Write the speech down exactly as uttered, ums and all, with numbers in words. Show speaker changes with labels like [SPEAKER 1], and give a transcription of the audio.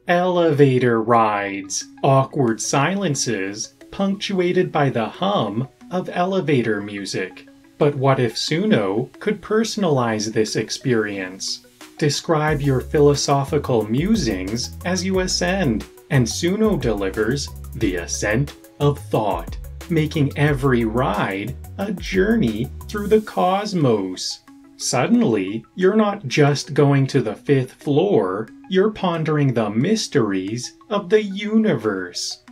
[SPEAKER 1] Elevator rides, awkward silences, punctuated by the hum of elevator music. But what if Suno could personalize this experience? Describe your philosophical musings as you ascend, and Suno delivers the ascent of thought, making every ride a journey through the cosmos. Suddenly, you're not just going to the fifth floor, you're pondering the mysteries of the universe.